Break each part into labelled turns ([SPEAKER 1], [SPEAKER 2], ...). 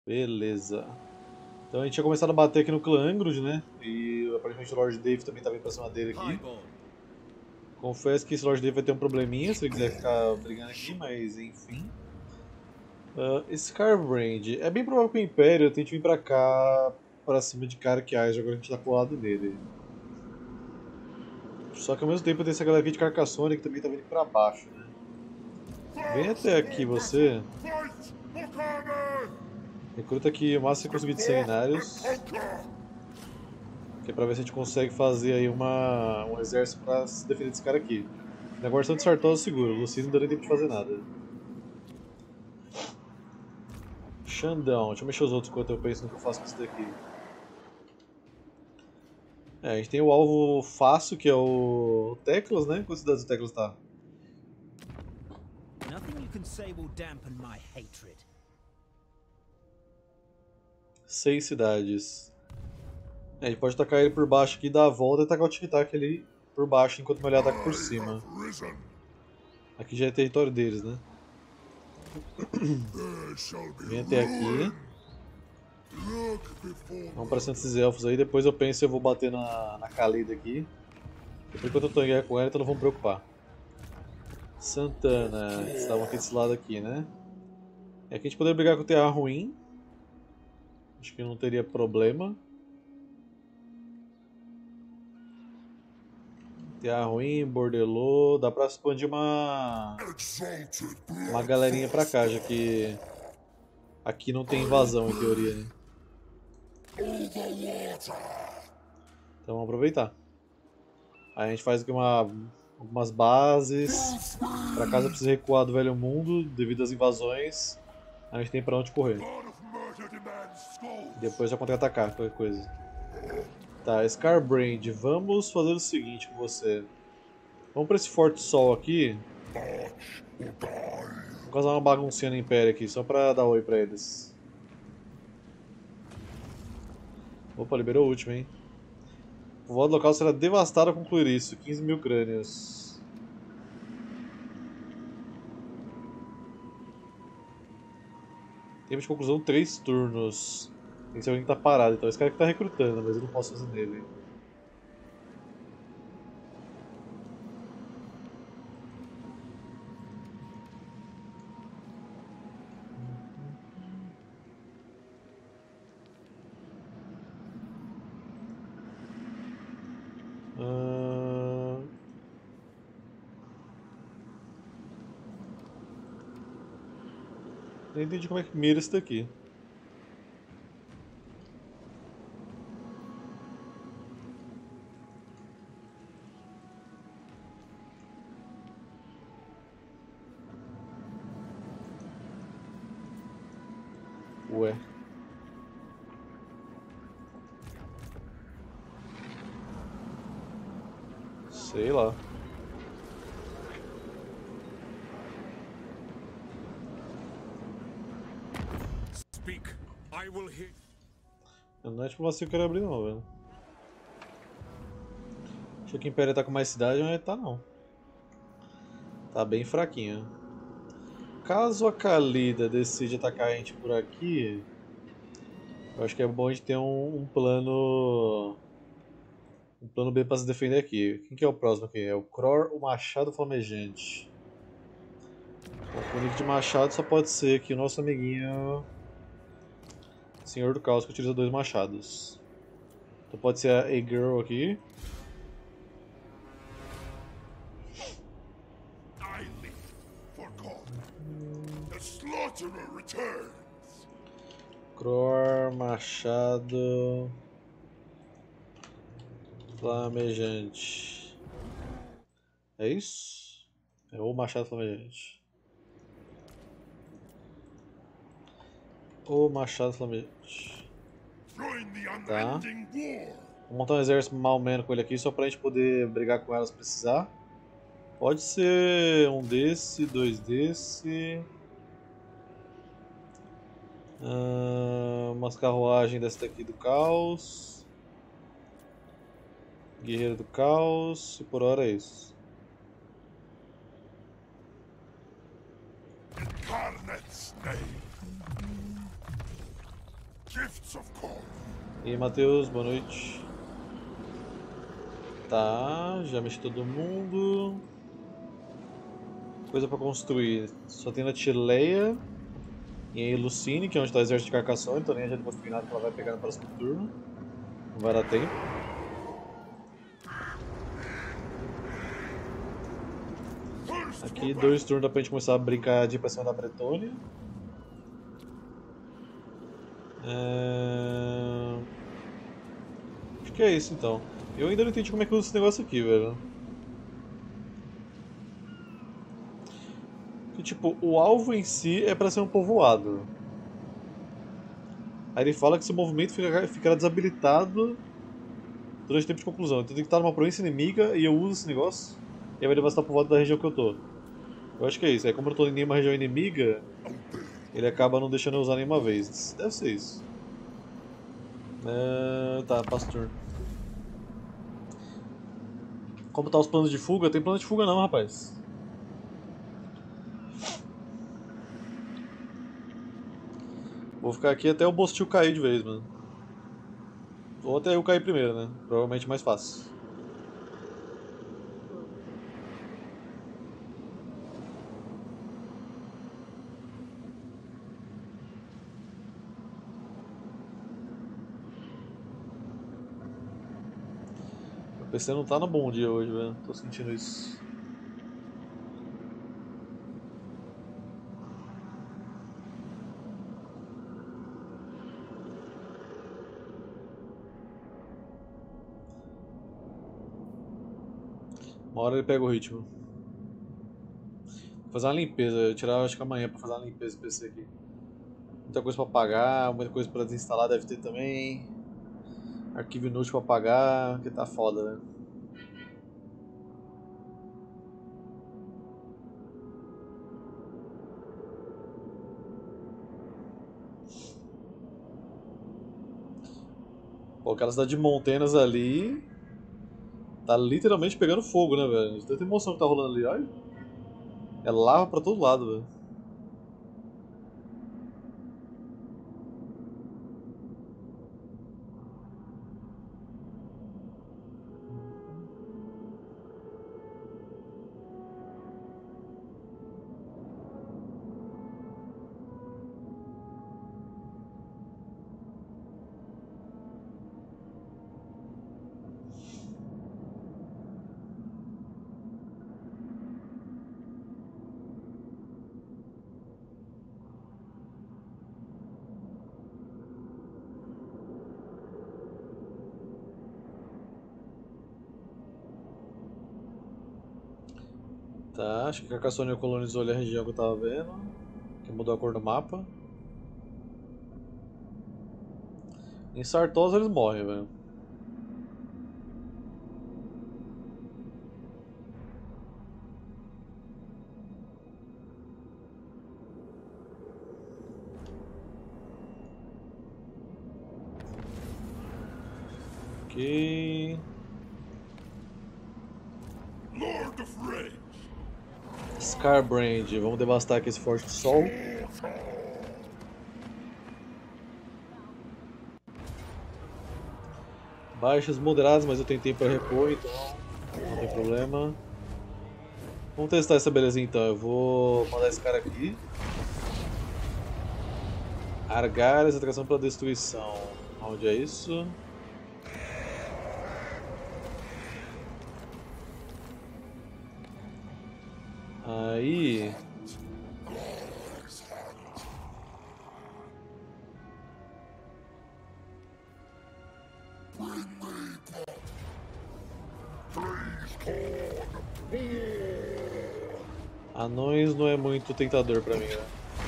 [SPEAKER 1] Beleza. Então a gente tinha começado a bater aqui no clã Angrod, né? E aparentemente o Lord Dave também tá vindo pra cima dele aqui. Confesso que esse Lord Dave vai ter um probleminha se ele quiser ficar brigando aqui, mas enfim. Scarbrand. É bem provável que o Império tente vir pra cá, pra cima de Carqueais, agora a gente tá colado nele. Só que ao mesmo tempo tem essa galera aqui de Carcassonne que também tá vindo pra baixo, né? Vem até aqui você. Recruta aqui o máximo que você conseguir de sanguinários. Que é pra ver se a gente consegue fazer aí um exército pra se defender desse cara aqui. Na guarnição de Sartosa seguro, o Lucino não deu nem tempo de fazer nada. Xandão, deixa eu mexer os outros enquanto eu penso no que eu faço com isso daqui. A gente tem o alvo fácil, que é o Teclas, né? Quantas cidades o Teclas tá?
[SPEAKER 2] Nothing you can say will dampen my hatred.
[SPEAKER 1] 6 cidades. A gente pode atacar ele por baixo aqui, dar a volta e atacar o tic-tac ali por baixo, enquanto o meu ataca por cima. Aqui já é território deles, né? Vem até aqui. Vamos pra cima desses elfos aí, depois eu penso se eu vou bater na Khalida aqui. Por enquanto eu tô em guerra com ela, então não vamos preocupar. Santana, que estavam aqui desse lado aqui, né? E aqui a gente poderia brigar com o TA ruim. Acho que não teria problema. TA ruim, bordelô. Dá pra expandir uma galerinha pra cá, já que aqui não tem invasão em teoria, né? Então vamos aproveitar. Aí a gente faz aqui algumas bases. Pra caso precise recuar do velho mundo devido às invasões, a gente tem pra onde correr. Depois já contra-atacar qualquer coisa. Tá, Scarbrand, vamos fazer o seguinte com você. Vamos pra esse Forte Sol aqui. Vamos causar uma baguncinha no Império aqui, só pra dar oi pra eles. Opa, liberou o último, hein? O povoado local será devastado ao concluir isso. 15 mil crânios. Tempo de conclusão 3 turnos. Tem que ser alguém que tá parado, então esse cara que tá recrutando, mas eu não posso fazer nele. Ah, nem entendi como é que mira isso daqui. Ué. Sei lá.
[SPEAKER 2] Speak. I will hear.
[SPEAKER 1] Não é diplomacia que eu quero abrir não, velho. Achei que o Império tá com mais cidade, mas tá não. Tá bem fraquinho. Caso a Khalida decide atacar a gente por aqui, eu acho que é bom a gente ter um plano. Um plano B pra se defender aqui. Quem que é o próximo aqui? É o Cror, o Machado Flamejante. Bom, com o nick de Machado só pode ser que o nosso amiguinho Senhor do Caos que utiliza 2 machados. Então pode ser a A-Girl aqui.
[SPEAKER 3] I live for God. The slaughterer returns.
[SPEAKER 1] Cror, Machado. Flamejante. É isso? É o Machado Flamejante. O Machado Flamejante.
[SPEAKER 3] Join the
[SPEAKER 1] Tá.
[SPEAKER 3] unending war.
[SPEAKER 1] Vou montar um exército mal-menos com ele aqui só pra gente poder brigar com elas se precisar. Pode ser um desse, 2 desse. Umas carruagens dessa daqui do caos. Guerreiro do caos. E por hora é isso.
[SPEAKER 3] Incarnate snake. Gifts of Kor.
[SPEAKER 1] E aí, Matheus, boa noite. Tá, já mexi todo mundo. Coisa pra construir. Só tem na Tileia e em Lucine, que é onde tá o exército de Carcassonne, então nem adianta construir nada que ela vai pegar no próximo turno. Não vai dar tempo. Aqui 2 turnos dá pra gente começar a brincar de ir pra cima da Bretônia. Acho que é isso então. Eu ainda não entendi como é que usa esse negócio aqui, velho. Que tipo, o alvo em si é pra ser um povoado. Aí ele fala que seu movimento ficará desabilitado durante o tempo de conclusão. Então tem que estar numa província inimiga e eu uso esse negócio. E aí vai devastar o povoado da região que eu tô. Eu acho que é isso. Aí como eu tô em nenhuma região inimiga, ele acaba não deixando eu usar nenhuma vez. Deve ser isso. Tá, passo turno. Como tá os planos de fuga? Tem plano de fuga não, rapaz. Vou ficar aqui até o Bostil cair de vez, mano. Ou até eu cair primeiro, né? Provavelmente mais fácil. O PC não tá no bom dia hoje, velho. Tô sentindo isso. Uma hora ele pega o ritmo. Vou fazer uma limpeza, eu tirar acho que amanhã pra fazer uma limpeza do PC aqui. Muita coisa pra apagar, muita coisa pra desinstalar deve ter também. Arquivo inútil pra apagar, que tá foda, né? Pô, aquela cidade de Montenas ali tá literalmente pegando fogo, né, velho? De tanta emoção que tá rolando ali, olha. É lava pra todo lado, velho. Tá, acho que Carcassonne colonizou ali a região que eu tava vendo. Que mudou a cor do mapa. Em Sartosa eles morrem, velho. Ok.
[SPEAKER 3] Lord of Rage.
[SPEAKER 1] Scarbrand, vamos devastar aqui esse Forte do Sol. Baixas moderadas, mas eu tenho tempo para repor, então não tem problema. Vamos testar essa belezinha então. Eu vou mandar esse cara aqui. Argares, atração pela destruição. Onde é isso? Aí. Anões não é muito tentador pra mim, né?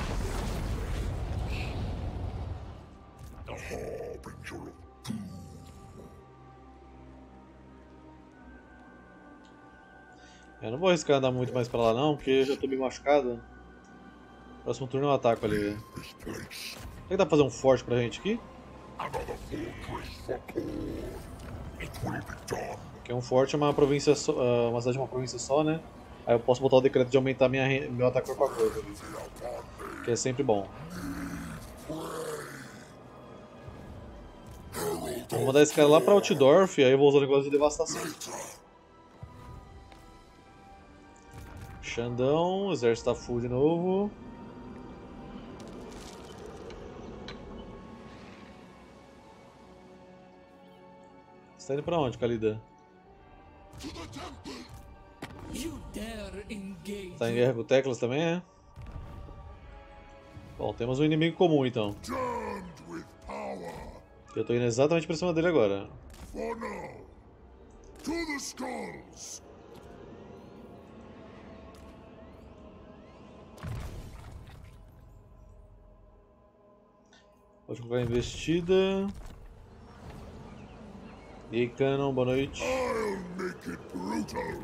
[SPEAKER 1] Eu não vou arriscar andar muito mais pra lá não, porque eu já tô bem machucado. Próximo turno eu ataco ali, velho. Será que dá pra fazer um forte pra gente aqui? Porque um forte é uma província só, uma cidade de uma província só, né? Aí eu posso botar o decreto de aumentar meu ataque corpo a corpo, que é sempre bom. Vou mandar esse cara lá pra Altdorf, aí eu vou usar o negócio de devastação. Xandão, o exército tá full de novo. Você tá indo pra onde, Khalida? Tá em guerra com o Teclas também, é? Bom, temos um inimigo comum então. Eu tô indo exatamente pra cima dele agora.
[SPEAKER 3] For now, to the skulls.
[SPEAKER 1] Pode colocar investida. E aí, Canon, boa noite.
[SPEAKER 3] I'll make it brutal.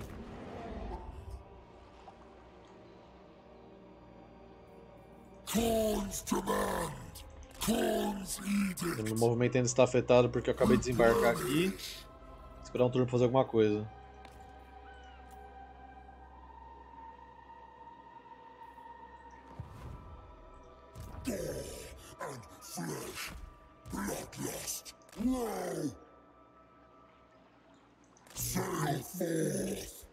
[SPEAKER 3] Thorns demand. Thorns edict.
[SPEAKER 1] Meu movimento ainda está afetado porque eu acabei de desembarcar aqui. Esperar um turno pra fazer alguma coisa.
[SPEAKER 3] And flesh. Bloodlust. Woe. Sail forth.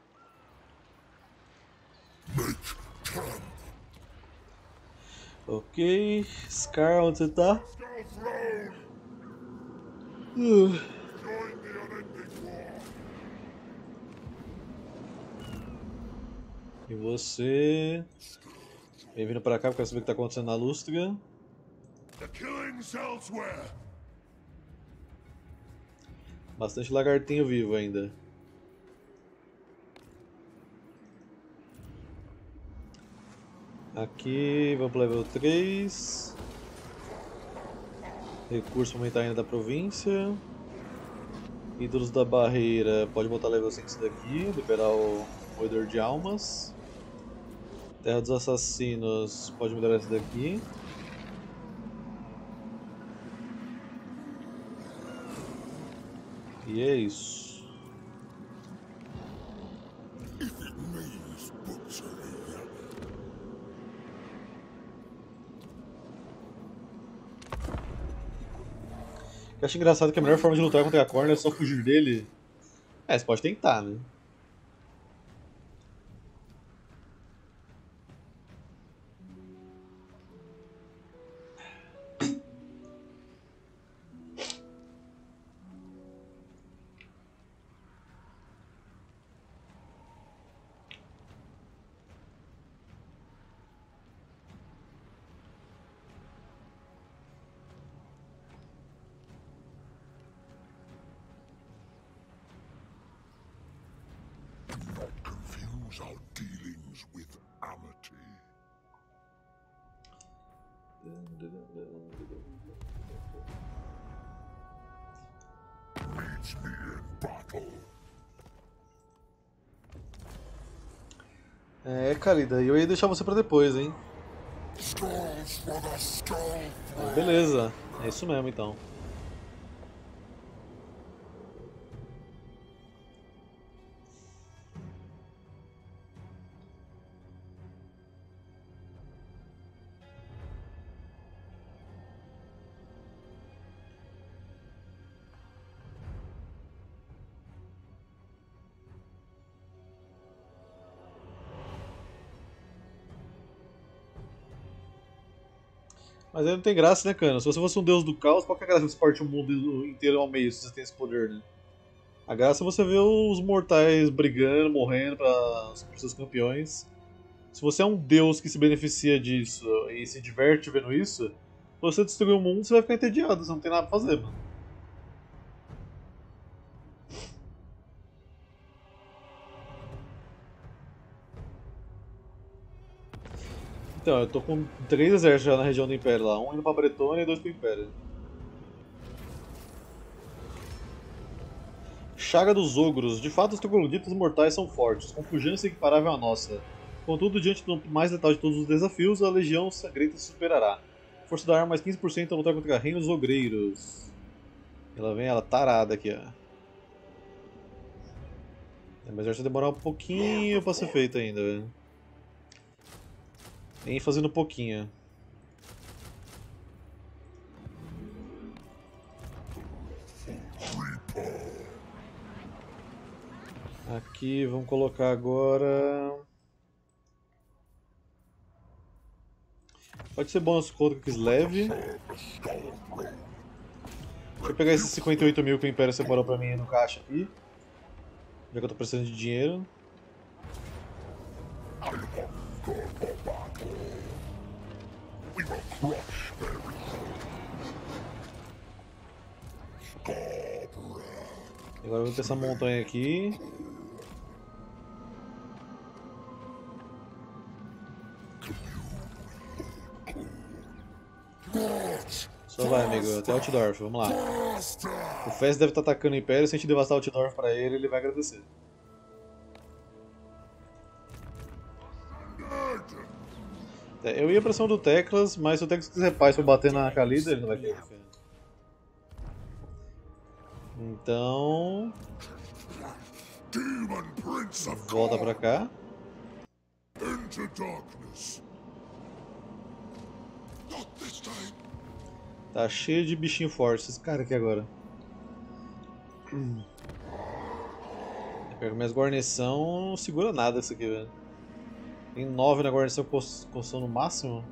[SPEAKER 3] Make camp.
[SPEAKER 1] Ok. Scar, onde você tá?
[SPEAKER 3] Skull throne. Join the unending war.
[SPEAKER 1] E você? Bem-vindo pra cá, porque eu quero saber o que tá acontecendo na Lustria.
[SPEAKER 3] The killings elsewhere.
[SPEAKER 1] Bastante lagartinho vivo ainda. Aqui, vamos pro level 3. Recurso para aumentar ainda da província. Ídolos da barreira, pode botar level 5 isso daqui, liberar o moedor de almas. Terra dos assassinos, pode melhorar esse daqui. E é isso. Eu acho engraçado que a melhor forma de lutar contra a Khorne é só fugir dele. É, você pode tentar, né?
[SPEAKER 3] Confuse our dealings with amity. Meet me in battle.
[SPEAKER 1] É, Khalida, eu ia deixar você pra depois, hein?
[SPEAKER 3] Skulls for the skull throne.
[SPEAKER 1] Beleza, é isso mesmo então. Mas aí não tem graça, né, Cano? Se você fosse um deus do caos, qual que é a graça de você partir o mundo inteiro ao meio se você tem esse poder, né? A graça é você ver os mortais brigando, morrendo para seus campeões. Se você é um deus que se beneficia disso e se diverte vendo isso, se você destruir o mundo, você vai ficar entediado, você não tem nada pra fazer, mano. Então, eu tô com 3 exércitos já na região do Império lá, um indo pra Bretônia e 2 pro Império. Chaga dos Ogros. De fato, os trogloditas mortais são fortes, com pujança equiparável à nossa. Contudo, diante do mais letal de todos os desafios, a Legião Sangrenta se superará. Força da arma mais 15% a lutar contra reinos ogreiros. Ela vem, ela tarada aqui, ó. Mas vai demorar um pouquinho pra ser feito ainda, velho. ênfase no pouquinho. Aqui, vamos colocar agora... Pode ser bônus contra que leve. Deixa eu pegar esses 58 mil que o Império separou pra mim no caixa aqui. Já que eu tô precisando de dinheiro. Agora eu vou ter essa montanha aqui. Só vai, amigo, até Altdorf, vamos lá. O Fest deve estar atacando o Império, se a gente devastar Altdorf pra ele, ele vai agradecer. Eu ia pra cima do Teclas, mas se o Teclas quiser paz pra bater na Khalida, ele não vai querer. Então... volta pra cá. Tá cheio de bichinho forte esses caras aqui agora. Eu pego minhas guarnição, não segura nada isso aqui, velho. Tem 9 na guarnição construção no máximo.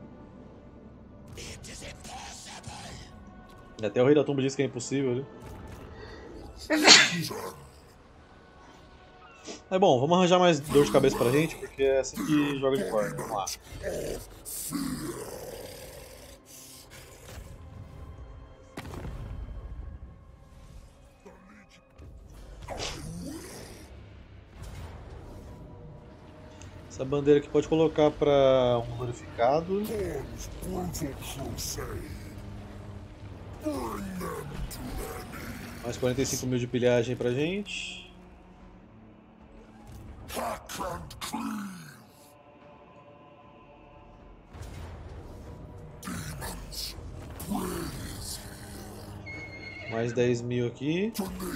[SPEAKER 1] Até o Rei da Tumba disse que é impossível ali. É bom, vamos arranjar mais dor de cabeça pra gente, porque é assim que joga de corda. Vamos lá. Essa bandeira aqui pode colocar pra um glorificado. Mais 45 mil de pilhagem pra gente. Mais 10 mil aqui.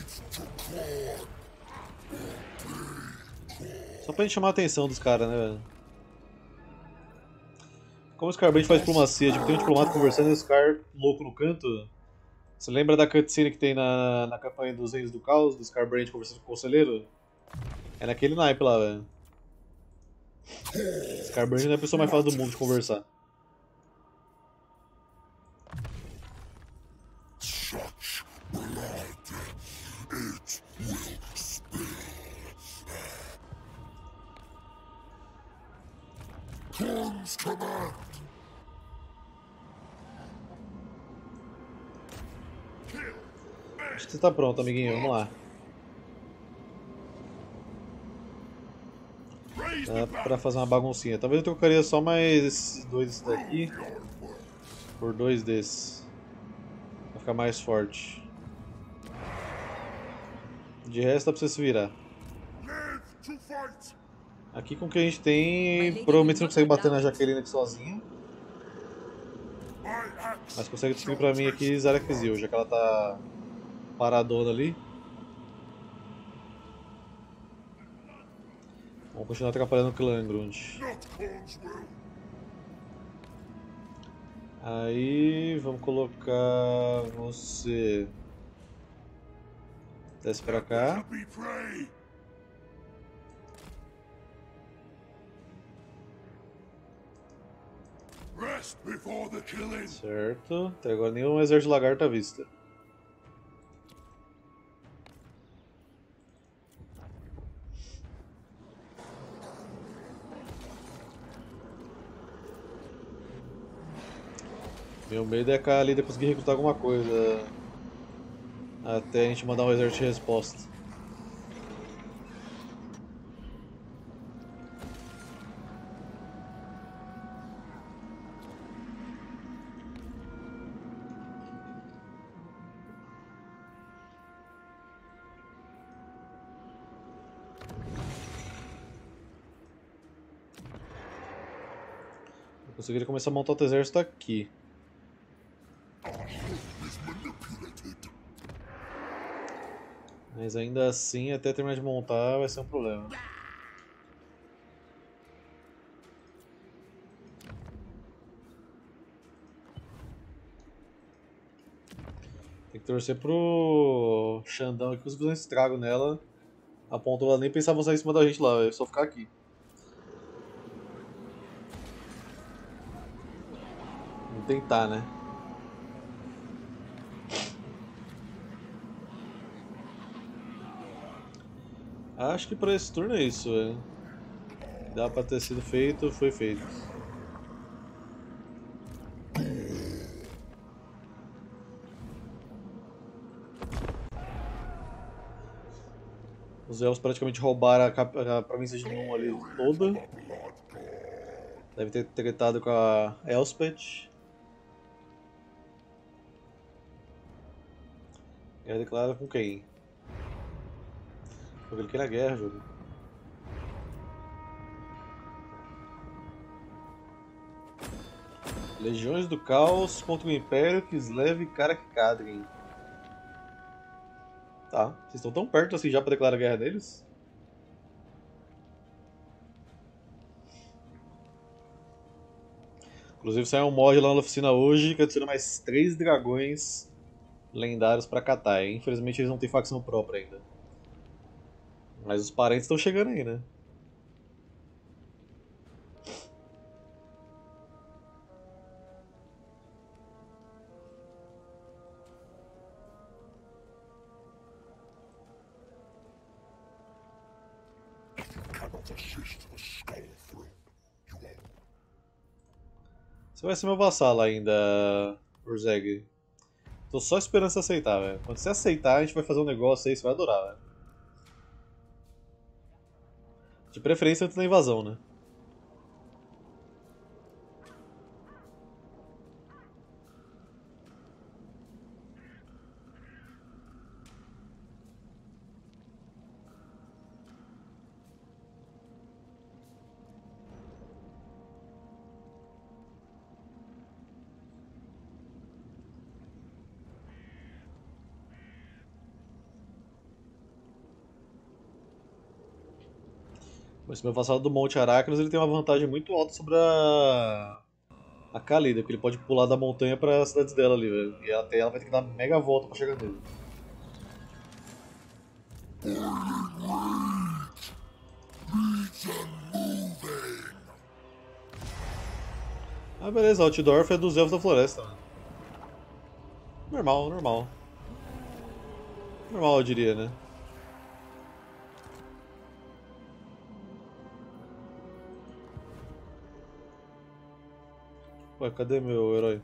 [SPEAKER 1] Só pra gente chamar a atenção dos caras, né, velho? Como o Scarband faz diplomacia, tipo, tem um diplomata conversando e o Scar louco no canto. Você lembra da cutscene que tem na campanha dos Reis do Caos, do Scarband conversando com o conselheiro? É naquele naipe lá, velho. Scarband não é a pessoa mais fácil do mundo de conversar. Acho que você tá pronto, amiguinho. Vamos lá. Dá pra fazer uma baguncinha. Talvez eu trocaria só mais esses dois daqui por dois desses. Pra ficar mais forte. De resto dá pra você se virar. Aqui com o que a gente tem, provavelmente você não consegue bater na Jaqueline aqui sozinho. Mas consegue destruir pra mim aqui Zarakzil, já que ela tá paradona ali. Vamos continuar atrapalhando o Clangrund. Aí vamos colocar você. Desce pra cá. Certo. Até agora nenhum exército de lagarto à vista. Meu medo é que a Lida conseguir recrutar alguma coisa até a gente mandar um exército de resposta. Eu conseguiria começar a montar outro exército aqui. Mas ainda assim, até terminar de montar vai ser um problema. Tem que torcer pro Xandão aqui conseguir fazer um estrago nela Apontou lá, nem pensava sair em cima da gente lá, é só ficar aqui. Vamos tentar, né? Acho que pra esse turno é isso, velho. Dá pra ter sido feito, foi feito. Os elfos praticamente roubaram a província de Num ali toda. Deve ter tretado com a Elspeth. Guerra declarada com quem? Porque ele quer a guerra, jogo. Legiões do Caos contra o Império, Kislev e Karak-Kadrin. Tá, vocês estão tão perto assim já pra declarar guerra neles? Inclusive saiu um mod lá na oficina hoje que adiciona mais 3 dragões lendários pra catar. Infelizmente eles não têm facção própria ainda. Mas os parentes estão chegando aí, né?
[SPEAKER 3] Cannot assist the skull throne. You won't.
[SPEAKER 1] Você vai ser meu vassalo ainda, Urzeg. Tô só esperando você aceitar, velho. Quando você aceitar, a gente vai fazer um negócio aí, você vai adorar, velho. De preferência antes da invasão, né? Esse meu vassalo do Monte Aracnos ele tem uma vantagem muito alta sobre a Khalida, porque ele pode pular da montanha para as cidades dela ali, velho. E até ela vai ter que dar mega volta para chegar nele. Ah, beleza, Altdorf é dos Elfos da Floresta, mano. Normal, normal. Normal, eu diria, né? Ué, cadê meu herói?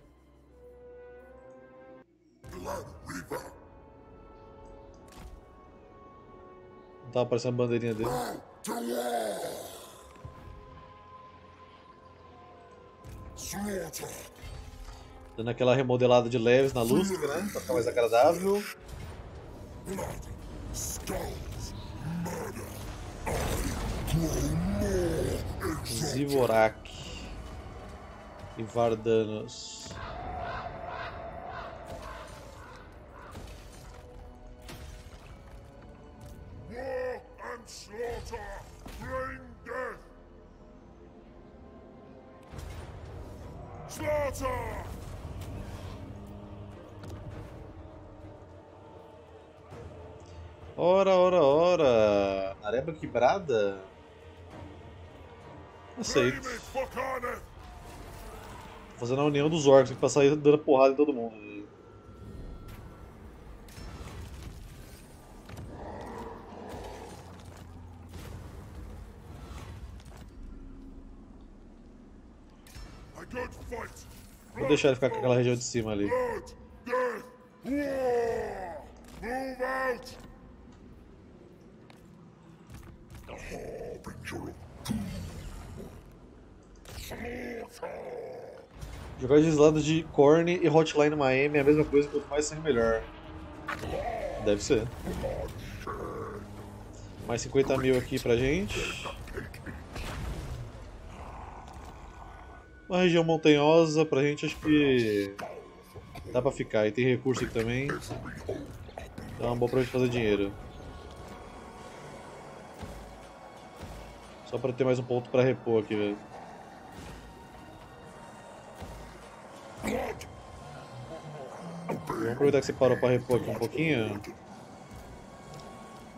[SPEAKER 3] Blood Reaper.
[SPEAKER 1] Não tava aparecendo a bandeirinha dele.
[SPEAKER 3] To war. Slaughter.
[SPEAKER 1] Dando aquela remodelada de leves na lustre, né? Pra ficar mais agradável.
[SPEAKER 3] Blood. Skulls. Murder. I grow more exalted.
[SPEAKER 1] Zivorak. E Vardanos.
[SPEAKER 3] War and slaughter. Rain death. Slaughter.
[SPEAKER 1] Ora, ora, ora. Areba quebrada? Aceito.
[SPEAKER 3] Claim it for Carneth.
[SPEAKER 1] Tô fazendo a união dos orcs pra sair dando porrada em todo mundo.
[SPEAKER 3] I don't fight.
[SPEAKER 1] Vou deixar ele ficar com aquela região de cima ali.
[SPEAKER 3] Blood, death, war! Move out! The harbinger of doom. Slaughter!
[SPEAKER 1] Jogar de lados de Korn e Hotline Miami é a mesma coisa, quanto mais sangue melhor. Deve ser. Mais 50 mil aqui pra gente. Uma região montanhosa pra gente, acho que dá pra ficar. E tem recurso aqui também. Então é uma boa pra gente fazer dinheiro. Só pra ter mais um ponto pra repor aqui, velho. Vamos aproveitar que você parou pra repor aqui um pouquinho.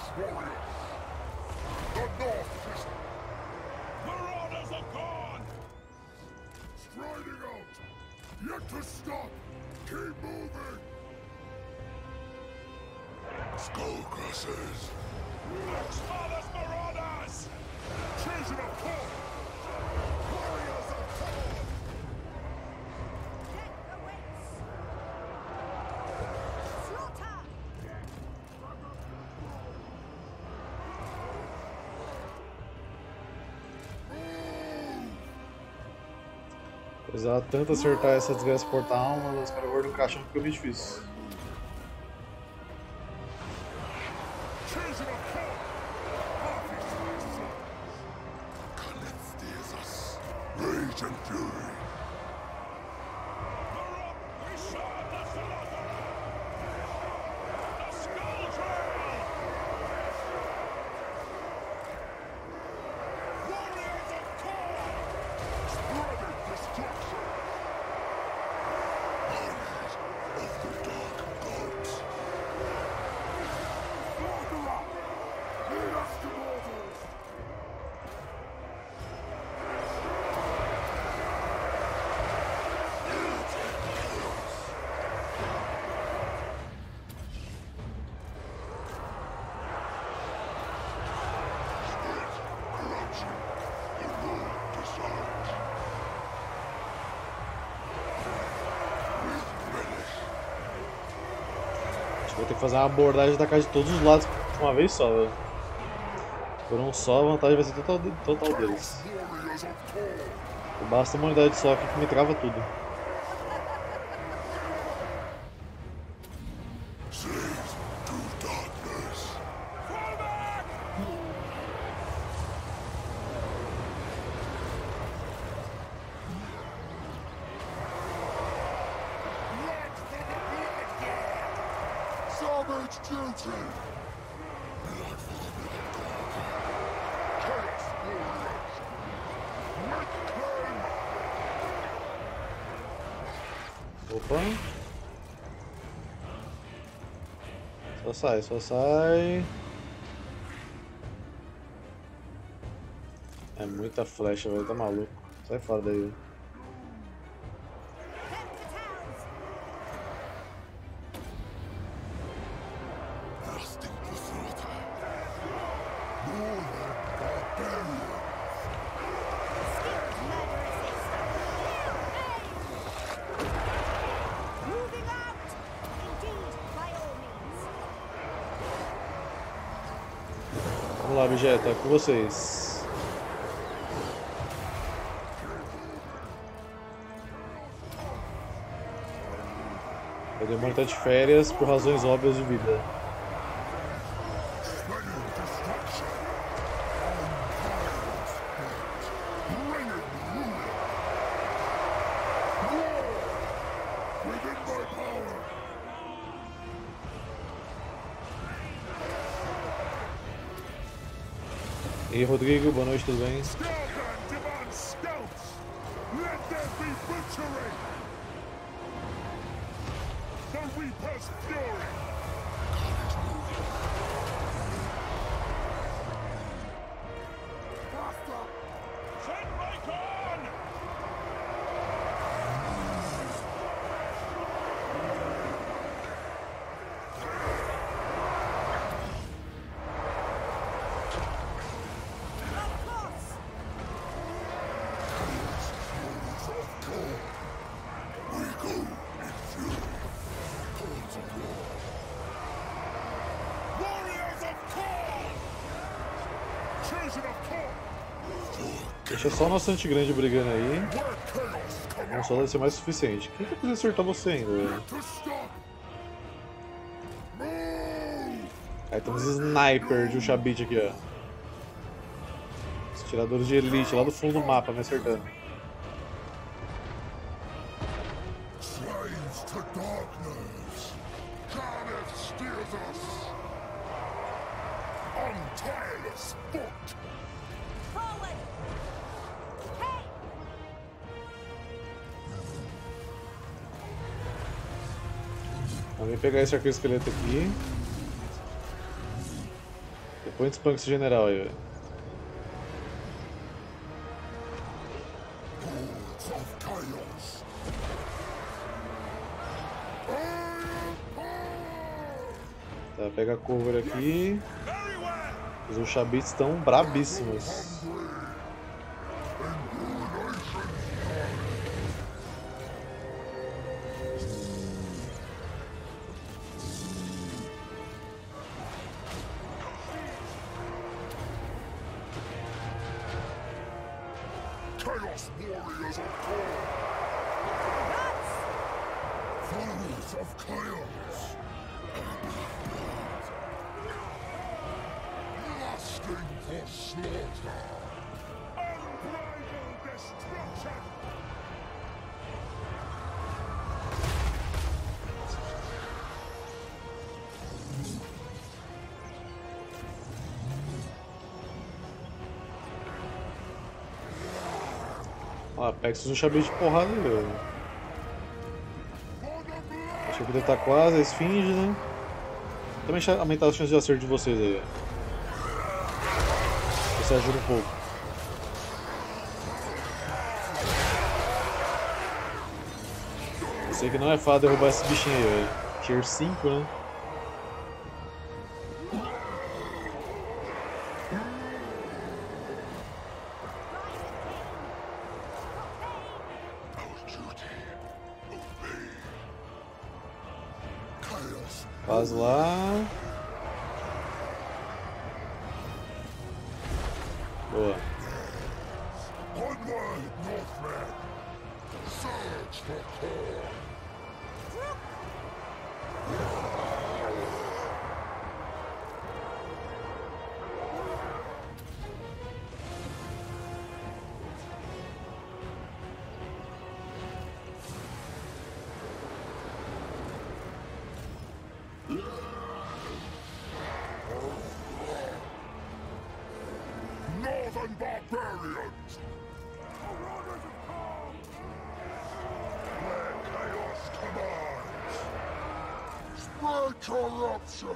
[SPEAKER 3] us, warriors! The North is... Marauders are gone! Striding out! Yet to stop! Keep moving! Skullcrushers! Father's marauders! Children of Corn! Warriors of Corn!
[SPEAKER 4] Death awaits! Slaughter!
[SPEAKER 1] Precisava tanto acertar essa desgraça portal, mas os caras guardam um caixão fica meio difícil.
[SPEAKER 3] Children of Corn! Harvest my sons! Connect us! Rage and fury! We saw the slaughter! The skull trail! Warriors of Corn! Spreading destruction! Warriors of the dark gods! Slaughter! Lead us to mortals! Corruption, the world decides. With relish,
[SPEAKER 1] Acho que vou ter que fazer uma abordagem da casa de todos os lados de uma vez só, velho. Por um só, a vantagem vai ser total deles.
[SPEAKER 3] warriors of Corn!
[SPEAKER 1] Basta uma unidade só aqui que me trava tudo.
[SPEAKER 3] Slaves to darkness! Fall back! Blood for the blood god! Savage duty! Blood for the blood god! Chaos warriors! Reclaim!
[SPEAKER 1] Opa. Só sai, só sai. É muita flecha, velho, tá maluco. Sai fora daí.
[SPEAKER 4] Head to towns!
[SPEAKER 3] Lasting for slaughter! More than barbarians!
[SPEAKER 4] Skilled murderesses! Moving out! Indeed, by all means.
[SPEAKER 1] Vamos lá, Vegeta, com vocês. O demônio tá de férias por razões óbvias de vida.
[SPEAKER 3] Spreading destruction! Bringing ruin! War! Within my power!
[SPEAKER 1] E aí, Rodrigo, boa noite, tudo bem?
[SPEAKER 3] Scoutland demands scouts! Let there be butchery! The Reaper's fury! Faster! Send Raikon!
[SPEAKER 4] Of course!
[SPEAKER 3] We go in fury. Hordes of war. Warriors of Corn! Children of Corn!
[SPEAKER 1] Deixa só o nosso antigrande brigando aí.
[SPEAKER 3] Where chaos
[SPEAKER 1] Não só deve ser mais suficiente. Quem que precisa acertar você ainda, velho?
[SPEAKER 3] to stop! Move!
[SPEAKER 1] Aí tem uns sniper de Ushabit aqui, ó. Os tiradores de elite lá do fundo do mapa me acertando.
[SPEAKER 3] Slaves to darkness! Cardiff steers us! On tireless foot!
[SPEAKER 4] Forward! Hey!
[SPEAKER 1] Vamos pegar esse arco esqueleto aqui. Põe spam com esse general aí, velho.
[SPEAKER 3] Hordes of chaos.
[SPEAKER 1] Tá, pega a cover aqui. Os Ushabits estão brabíssimos.
[SPEAKER 3] Chaos warriors of Khorne. Followers of chaos. Lusting for slaughter. Unbridled destruction.
[SPEAKER 1] Ó, pega esses Ushabits de porrada aí, velho. Acho que ele tá quase, a esfinge, né? Também aumentar as chances de acerto de vocês aí. Você ajuda um pouco. Eu sei que não é fácil derrubar esse bichinho aí, velho. Tier 5, né? Faz lá. Boa.
[SPEAKER 3] Onward, Northmen! Search for Khorne! Northern barbarians! Marauders of Khorne! Where chaos commands! Spread corruption!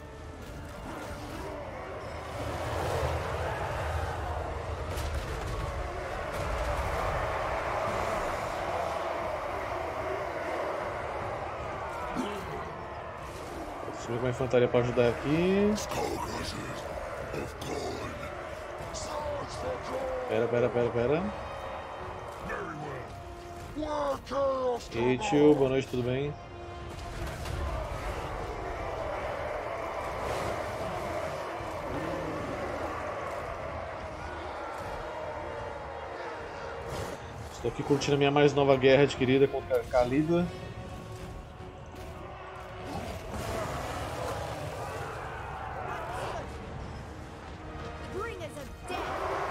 [SPEAKER 1] Vou subir com a infantaria pra ajudar aqui.
[SPEAKER 3] Skullcrushers of Khorne! Swords for Khorne!
[SPEAKER 1] Pera.
[SPEAKER 3] Very well! Where chaos
[SPEAKER 1] E aí, tio,
[SPEAKER 3] commands!
[SPEAKER 1] boa noite, tudo bem? Estou aqui curtindo a minha mais nova guerra adquirida contra a Khalida.
[SPEAKER 4] Bringers of death.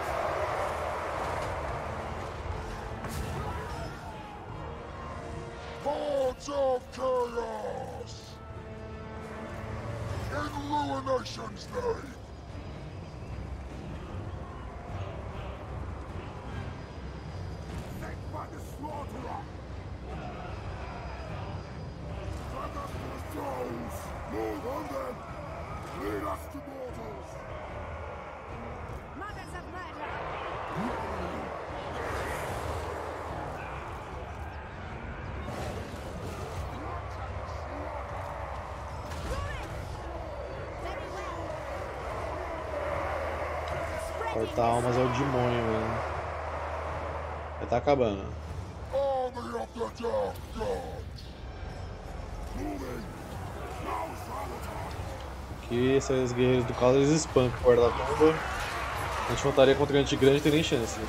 [SPEAKER 3] Hordes of chaos! In Ruination's name! Sent by the slaughterer! Drag us to the souls! Move on them! Lead us to mortals!
[SPEAKER 4] Mothers of murder. Very well. Spreading
[SPEAKER 1] Cortar almas é o demônio, mano. Já tá acabando.
[SPEAKER 3] Army of the Dark Gods! Moving! Now Salatar!
[SPEAKER 1] Aqui, esses guerreiros do caos, eles espancam o guarda-bomba. A gente infantaria contra gigante grande, tem nem chance.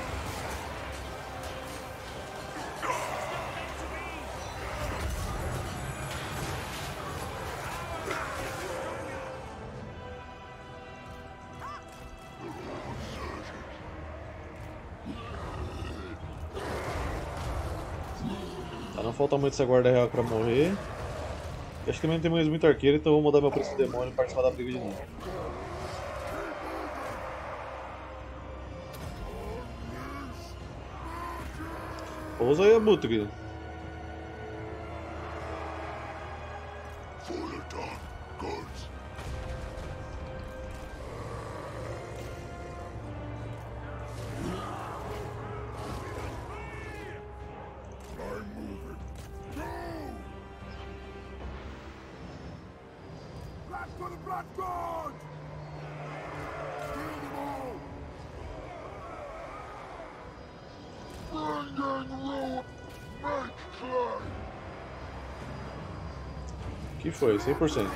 [SPEAKER 1] Tá, não falta muito essa guarda real pra morrer. Acho que também não tem mais muito arqueiro, então eu vou mudar meu preço do demônio e participar da briga de novo. Pousa aí, Abutre.
[SPEAKER 3] For the Dark Gods! Blood God! Kill them all! Bring road! Make clear!
[SPEAKER 1] Que foi? 100%.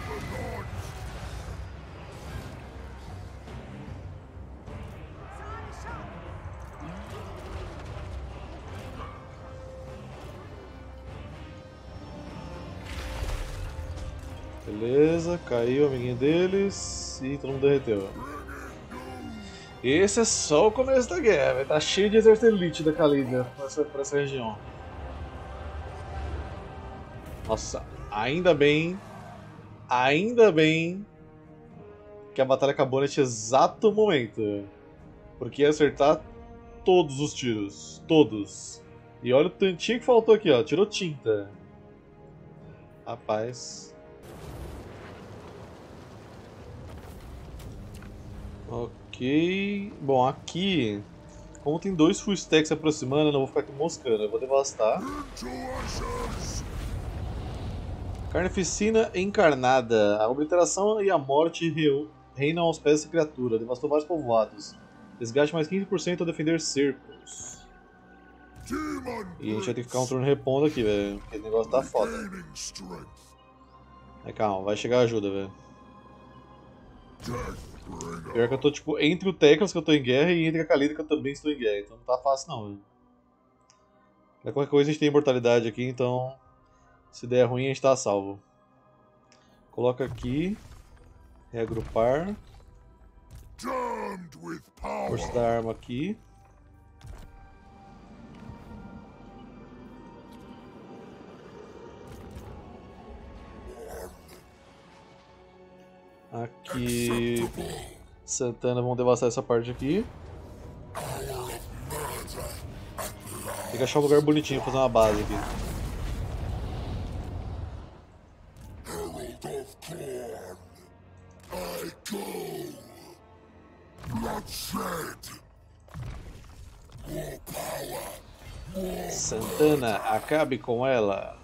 [SPEAKER 1] Beleza, caiu o amiguinho deles e todo mundo derreteu. Esse é só o começo da guerra, tá cheio de exército elite da Khalida por essa região. Nossa, ainda bem que a batalha acabou neste exato momento. Porque ia acertar todos os tiros, todos. E olha o tantinho que faltou aqui, ó, tirou tinta. Rapaz. Ok. Bom, aqui, como tem dois full stacks se aproximando, eu não vou ficar aqui moscando, eu vou devastar. Carnificina encarnada. A obliteração e a morte reinam aos pés dessa criatura. Devastou vários povoados. Desgaste mais 15% ao defender cercos. E a gente vai ter que ficar um turno repondo aqui, velho. Porque o negócio tá foda. Calma, vai chegar ajuda, velho. Pior que eu tô, tipo, entre o Teclas que eu tô em guerra e entre a Khalida que eu também estou em guerra. Então não tá fácil não, velho. Qualquer coisa a gente tem imortalidade aqui, então... Se der ruim, a gente tá salvo. Coloca aqui. Reagrupar. Força da arma aqui. Aqui. Santana, vamos devastar essa parte aqui. Tem que achar um lugar bonitinho pra fazer uma base aqui. Santana, acabe com ela.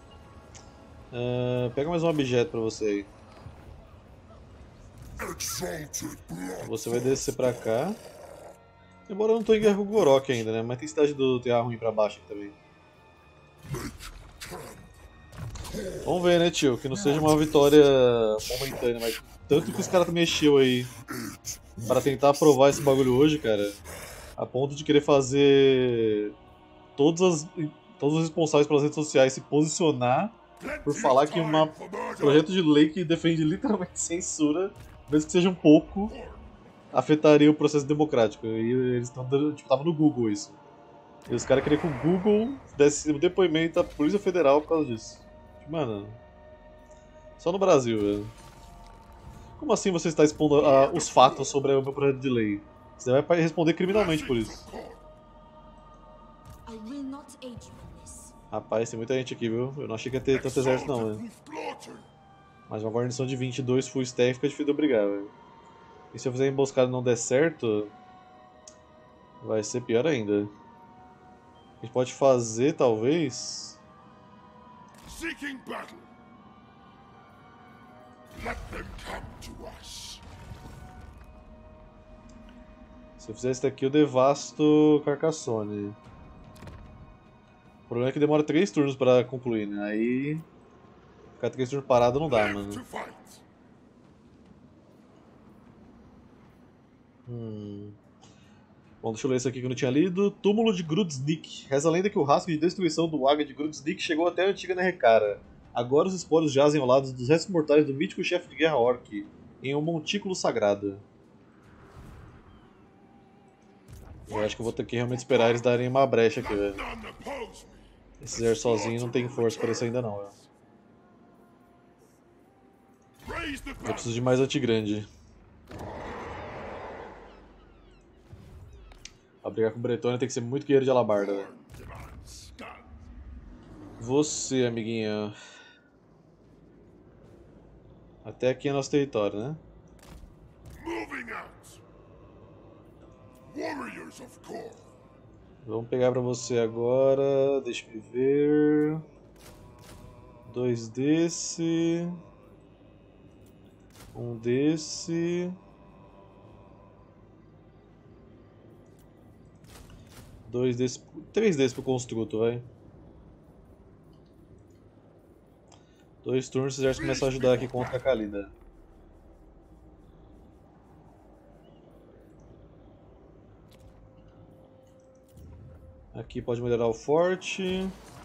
[SPEAKER 1] Pega mais um objeto pra você aí. Você vai descer pra cá. Embora eu não tô em guerra com o Gorok ainda, né? Mas tem cidade do Terra ruim pra baixo aqui também. Vamos ver, né, tio? Que não seja uma vitória momentânea, mas tanto que os caras mexeu aí para tentar provar esse bagulho hoje, cara, a ponto de querer fazer todos os responsáveis pelas redes sociais se posicionar por falar que um projeto de lei que defende literalmente censura, mesmo que seja um pouco, afetaria o processo democrático. E eles estão dando, tipo, tava no Google isso. E os caras queriam que o Google desse um depoimento à Polícia Federal por causa disso. Mano, só no Brasil, velho. Como assim você está expondo os fatos sobre o meu projeto de lei? Você vai responder criminalmente por isso. Rapaz, tem muita gente aqui, viu? Eu não achei que ia ter tanto exército não, velho. Mas uma guarnição de 22 full stack fica difícil de obrigar, velho. E se eu fizer emboscada e não der certo, vai ser pior ainda. A gente pode fazer, talvez...
[SPEAKER 3] Seeking battle. Let them come to us.
[SPEAKER 1] Se eu fizer isso daqui, eu devasto Carcassonne. O problema é que demora 3 turnos pra concluir, né? Aí... Ficar 3 turnos parado não dá, mano. Bom, deixa eu ler isso aqui que eu não tinha lido. Túmulo de Grudznik. Reza a lenda que o rastro de destruição do Águia de Grudznik chegou até a antiga Nerrekara. Agora os espólios jazem ao lado dos restos mortais do mítico chefe de guerra Orc, em um montículo sagrado. Eu acho que eu vou ter que realmente esperar eles darem uma brecha aqui, velho. Esse exército sozinho não tem força para isso ainda não, velho. Eu preciso de mais antigrande. Pra brigar com o Bretônia tem que ser muito guerreiro de alabarda, velho. Você, amiguinha. Até aqui é nosso território, né? Vamos pegar pra você agora. Deixa eu ver. 2 desse. Um desse. 2 desse. 3 desses pro construto, vai. 2 turnos, o exército começa a ajudar aqui contra a Khalida. Aqui pode melhorar o forte.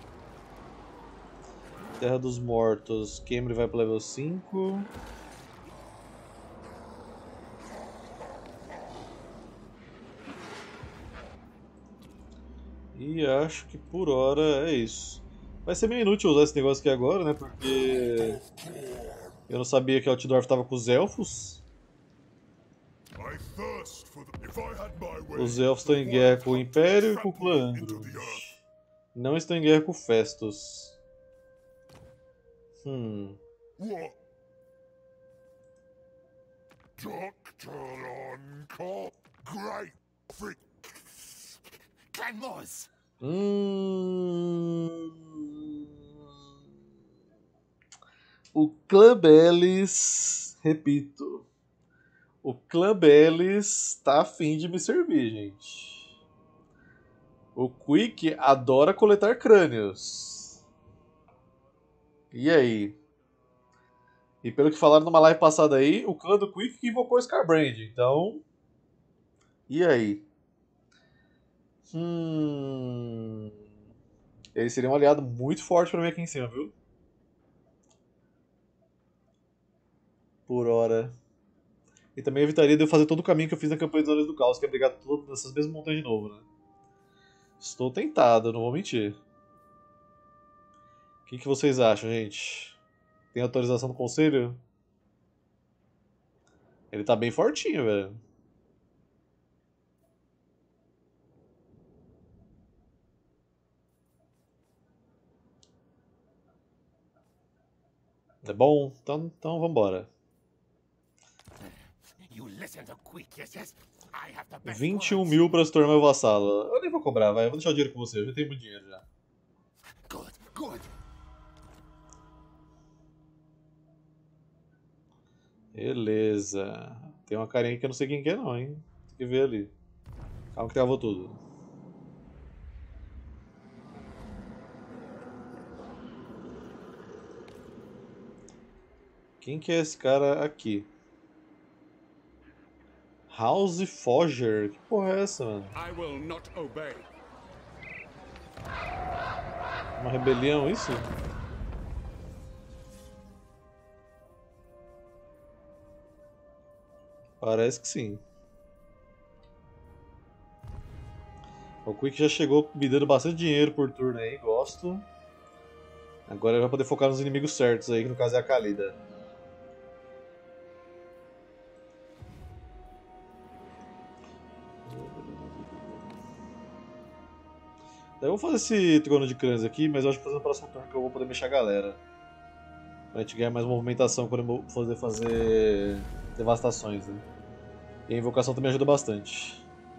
[SPEAKER 1] Terra dos Mortos. Khemri vai pro level 5. E acho que por hora é isso. Vai ser meio inútil usar esse negócio aqui agora, né? Porque eu não sabia que Altdorf estava com os elfos.
[SPEAKER 3] I thirst for the... If I had my way,
[SPEAKER 1] Os elfos estão em guerra com o Império e com o clã
[SPEAKER 3] into
[SPEAKER 1] Andrond.
[SPEAKER 3] the earth.
[SPEAKER 1] Não estão em guerra com o Festus.
[SPEAKER 3] What? Doctor on call. Great. Freak.
[SPEAKER 2] Clanmores!
[SPEAKER 1] O clã Belis, repito, o clã Belis tá afim de me servir, gente. O Quick adora coletar crânios. E aí? E pelo que falaram numa live passada aí, o clã do Quick que invocou o Scarbrand, então... E aí? Ele seria um aliado muito forte pra mim aqui em cima, viu? Por hora. E também evitaria de eu fazer todo o caminho que eu fiz na campanha dos Olhos do Caos, que é brigar todas essas mesmas montanhas de novo, né? Estou tentado, não vou mentir. O que vocês acham, gente? Tem autorização do conselho? Ele tá bem fortinho, velho. É bom? Então vambora.
[SPEAKER 2] You listen to Quick, yes? I have the best
[SPEAKER 1] 21
[SPEAKER 2] words.
[SPEAKER 1] mil pra se tornar meu vassalo. Eu nem vou cobrar, vai. Eu vou deixar o dinheiro com você. Eu já tenho muito dinheiro já.
[SPEAKER 2] Good, good.
[SPEAKER 1] Beleza. Tem uma carinha que eu não sei quem que é não, hein. Tem que ver ali. Calma que travou tudo. Quem que é esse cara aqui? House Fogger? Que porra é essa, mano?
[SPEAKER 2] I will not obey.
[SPEAKER 1] Uma rebelião, isso? Parece que sim. O Quick já chegou me dando bastante dinheiro por turno aí, gosto. Agora ele vai poder focar nos inimigos certos aí, que no caso é a Khalida. Eu vou fazer esse trono de crânios aqui, mas eu acho que fazer no próximo turno que eu vou poder mexer a galera. Pra gente ganhar mais movimentação quando eu for fazer devastações, né? E a invocação também ajuda bastante.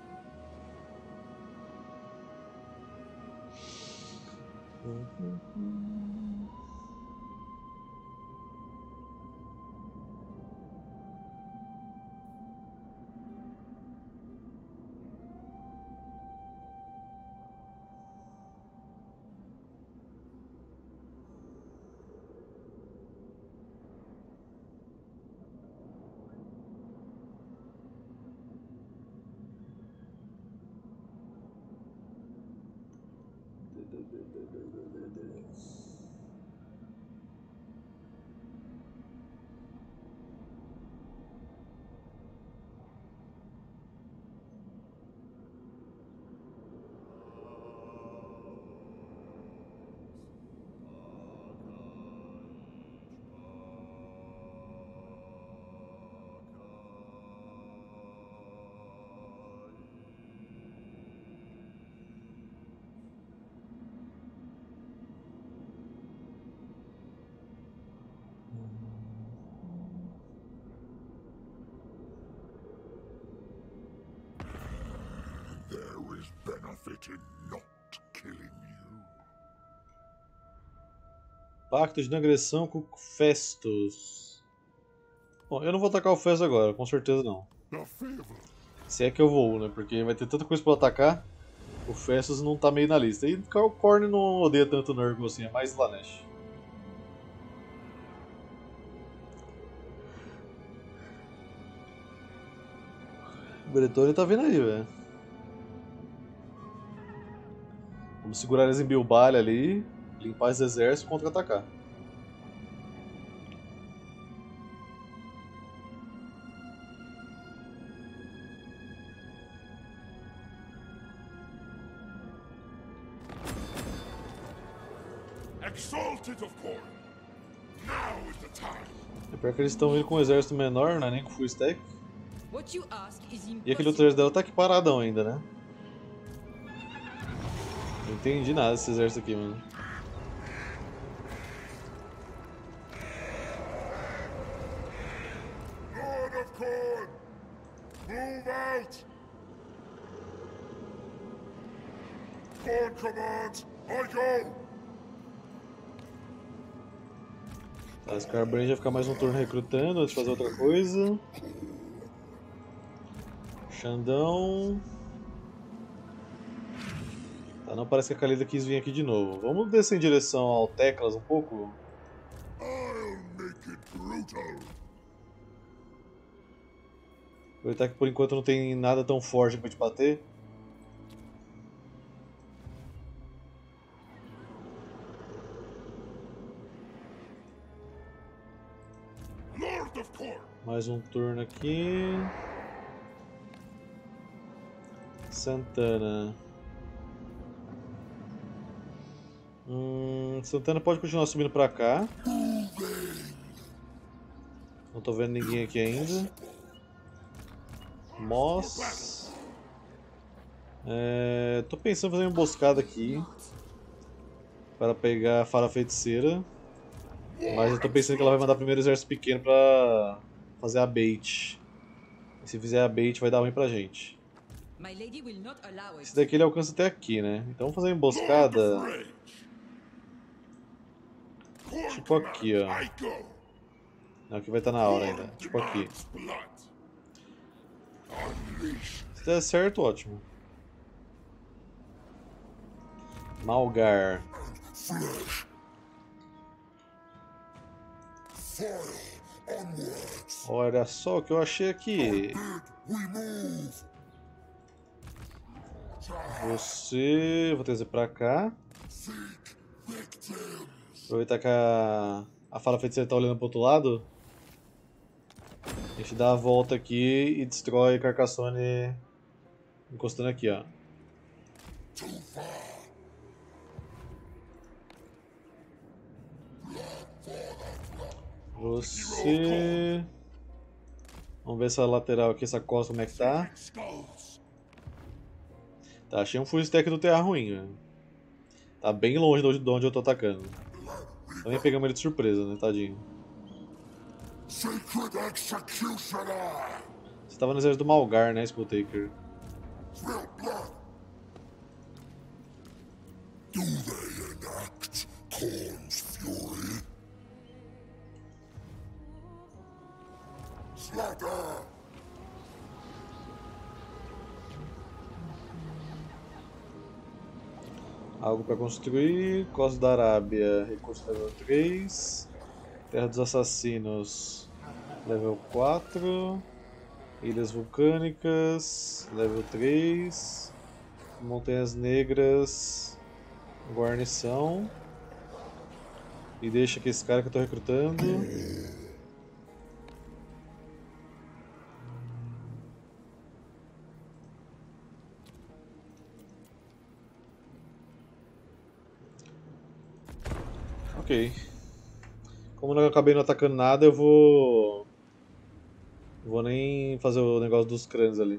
[SPEAKER 3] There is benefit in not killing you.
[SPEAKER 1] Pacto de não agressão com Festus. Bom, eu não vou atacar o Fez agora, com certeza não.
[SPEAKER 3] The favor.
[SPEAKER 1] Se é que eu vou, né? Porque vai ter tanta coisa pra eu atacar. O Festus não tá meio na lista. E o Korn não odeia tanto o Nurgle assim, é mais Slanesh. O Bretone tá vindo aí, velho. Vamos segurar eles em Bilbalha ali, limpar esse exército e contra-atacar.
[SPEAKER 3] Exalted of Korn. Now is the time.
[SPEAKER 1] É pior que eles estão indo com um exército menor, não é nem com full stack.
[SPEAKER 5] What you ask is
[SPEAKER 1] E aquele outro
[SPEAKER 5] impossible.
[SPEAKER 1] exército dela tá aqui paradão ainda, né? Não entendi nada desse exército aqui, mano.
[SPEAKER 3] Lord of Korn. Move out. Korn commands. I go.
[SPEAKER 1] Tá, Scarbrand vai ficar mais um turno recrutando antes de fazer outra coisa. Xandão. Tá, não parece que a Khalida quis vir aqui de novo. Vamos descer em direção ao Teclas um pouco.
[SPEAKER 3] I'll make it brutal.
[SPEAKER 1] Aproveitar que por enquanto não tem nada tão forte pra te bater.
[SPEAKER 3] Lord of Korn.
[SPEAKER 1] Mais um turno aqui. Santana. Santana pode continuar subindo pra cá. Não tô vendo ninguém aqui ainda. Moss. Tô pensando em fazer uma emboscada aqui. Para pegar a Fara Feiticeira. Mas eu tô pensando que ela vai mandar primeiro o exército pequeno pra fazer a bait. E se fizer a bait vai dar ruim pra gente.
[SPEAKER 5] My lady will not allow it.
[SPEAKER 1] Esse daqui ele alcança até aqui, né? Então vamos fazer uma emboscada.
[SPEAKER 3] Rage. Korn
[SPEAKER 1] Tipo aqui, ó.
[SPEAKER 3] commands, I go.
[SPEAKER 1] Não, aqui vai estar na hora ainda. Tipo aqui.
[SPEAKER 3] Demands blood. Unleash.
[SPEAKER 1] Se der certo, ótimo. Malgar.
[SPEAKER 3] Flesh. Fire onwards.
[SPEAKER 1] Olha só o que eu achei aqui.
[SPEAKER 3] We move.
[SPEAKER 1] Você... Vou trazer pra cá.
[SPEAKER 3] Seek victims.
[SPEAKER 1] Aproveitar que a Fala Feiticeira tá olhando pro outro lado. A gente dá a volta aqui e destrói Carcassonne encostando aqui, ó.
[SPEAKER 3] Too far.
[SPEAKER 1] Você... Vamos ver essa lateral aqui, essa costa, como é que tá.
[SPEAKER 3] Skulls.
[SPEAKER 1] Tá, achei um full stack do terra ruim, velho. Tá bem longe de onde eu tô atacando. Também pegamos ele de surpresa, né, tadinho.
[SPEAKER 3] Sacred executioner.
[SPEAKER 1] Você tava no exército do Malgar, né, Skulltaker?
[SPEAKER 3] Real blood. Do they enact Korn's fury? Slaughter.
[SPEAKER 1] Algo pra construir. Costa da Arábia, recurso level 3. Terra dos Assassinos, level 4. Ilhas Vulcânicas, level 3. Montanhas Negras, guarnição. E deixa que esse cara que eu tô recrutando. Ok. Como eu não acabei não atacando nada, eu vou... Vou nem fazer o negócio dos crânios ali.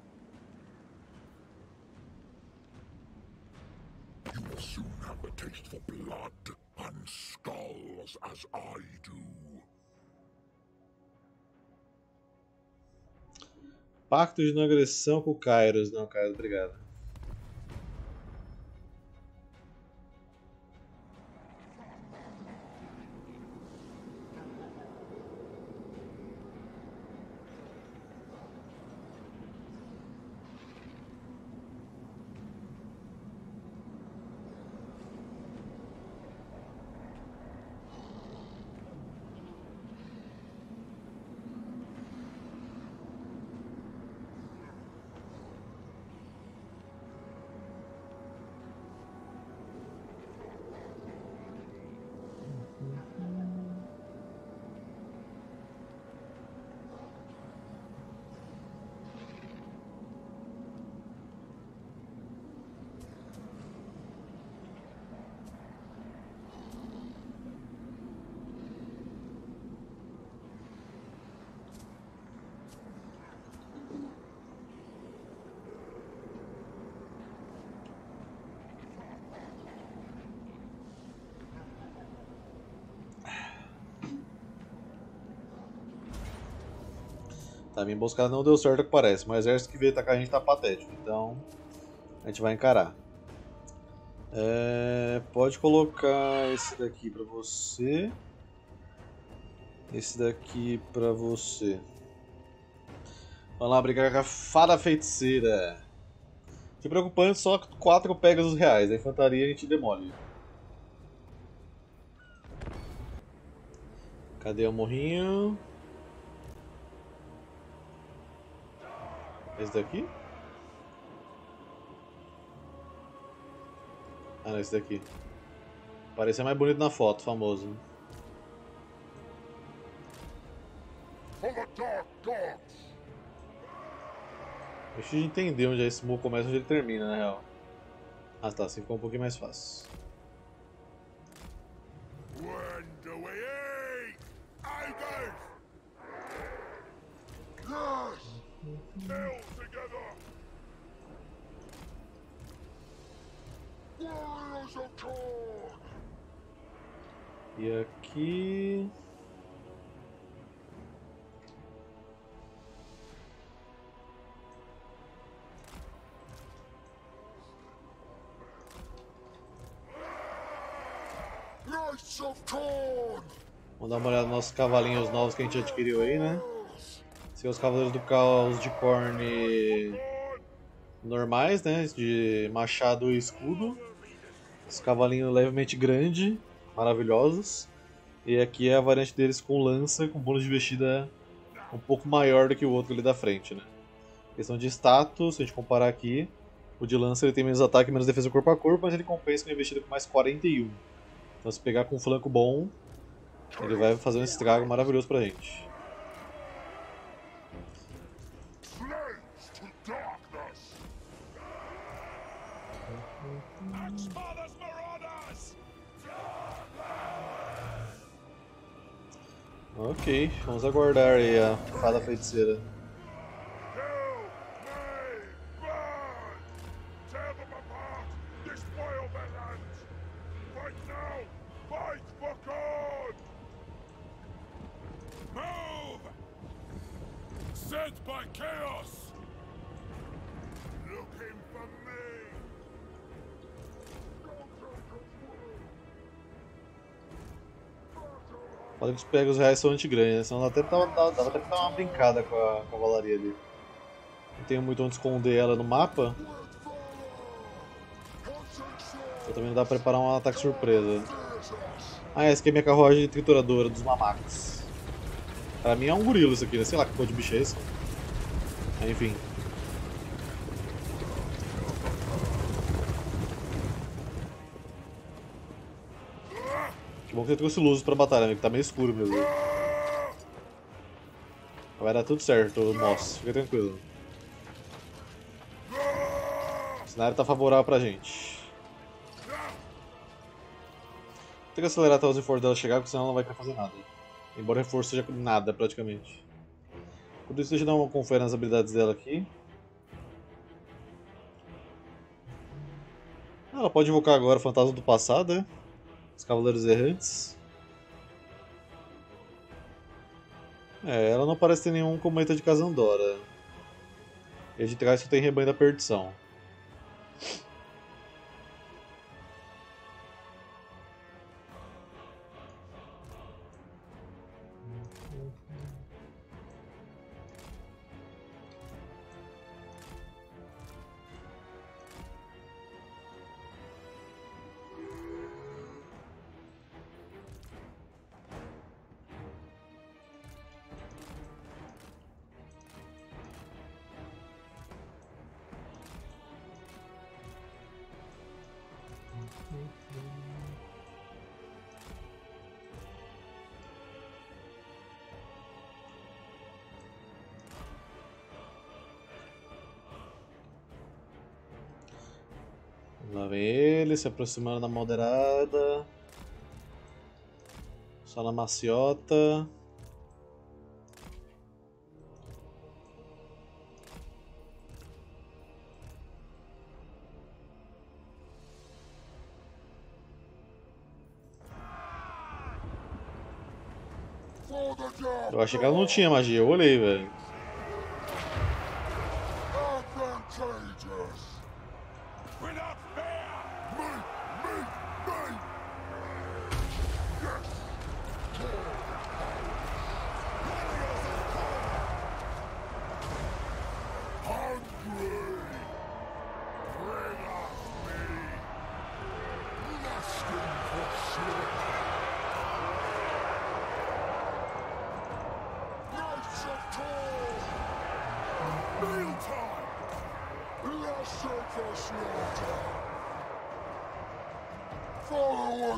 [SPEAKER 3] You will soon have a taste for blood and skulls as I do.
[SPEAKER 1] Pacto de não agressão com o Kairos. Não, Kairos, obrigado. Tá, minha emboscada não deu certo, que parece, mas o exército que veio atacar a gente tá patético, então a gente vai encarar. Pode colocar esse daqui pra você. Esse daqui pra você. Vamos lá brigar com a fada feiticeira. Que preocupante, só 4 Pegasus reais. A infantaria a gente demole. Cadê o morrinho? Esse daqui? Ah, não, esse daqui. Parecia mais bonito na foto, famoso.
[SPEAKER 3] For the dark gods!
[SPEAKER 1] Deixa eu entender onde esse morro começa e onde ele termina, na real. Ah tá, assim ficou um pouquinho mais fácil.
[SPEAKER 3] When do we eat? Aegis! Yes! Kill together! Warriors of Khorne!
[SPEAKER 1] E aqui...
[SPEAKER 3] Knights of Khorne!
[SPEAKER 1] Vamos dar uma olhada nos nossos cavalinhos novos que a gente adquiriu aí, né? São os Cavaleiros do Caos de Khorne normais, né? De machado e escudo. Os cavalinhos levemente grandes, maravilhosos. E aqui é a variante deles com lança, com bônus de investida um pouco maior do que o outro ali da frente, né? Questão de status, se a gente comparar aqui, o de lança ele tem menos ataque e menos defesa corpo a corpo, mas ele compensa com a investida com mais 41. Então se pegar com um flanco bom, ele vai fazer um estrago maravilhoso pra gente.
[SPEAKER 3] Slaves to darkness! Sparta's marauders!
[SPEAKER 1] Ok, vamos aguardar aí a fada feiticeira.
[SPEAKER 3] Kill! May! Burn! Tear them apart! Despoil their lands! Fight now! Fight for God! Move! Sent by chaos! Looking for me!
[SPEAKER 1] Olha que os pegos reais são anti-grandes, né? Senão dava até pra dar uma brincada com a cavalaria ali. Não tenho muito onde esconder ela no mapa. Eu também não dá pra preparar um ataque surpresa. Ah, essa aqui é minha carruagem trituradora dos mamacos. Pra mim é um gorila isso aqui, né? Sei lá que porra de bicho é esse. Enfim. Que bom que você trouxe luzes pra batalha, amigo. Tá meio escuro mesmo. Vai dar tudo certo, Moss. Fica tranquilo. O cenário tá favorável pra gente. Tem que acelerar até os reforços dela chegar, porque senão ela não vai querer fazer nada. Embora o reforço seja nada, praticamente. Por isso, deixa eu dar uma conferência nas habilidades dela aqui. Ela pode invocar agora o Fantasma do Passado, né? Os Cavaleiros Errantes. Ela não parece ter nenhum cometa de Casandora. E de trás só tem Rebanho da Perdição. Lá vem ele, se aproximando da moderada. Só na maciota.
[SPEAKER 3] For the dark
[SPEAKER 1] Eu achei que ela não tinha magia, eu olhei, velho.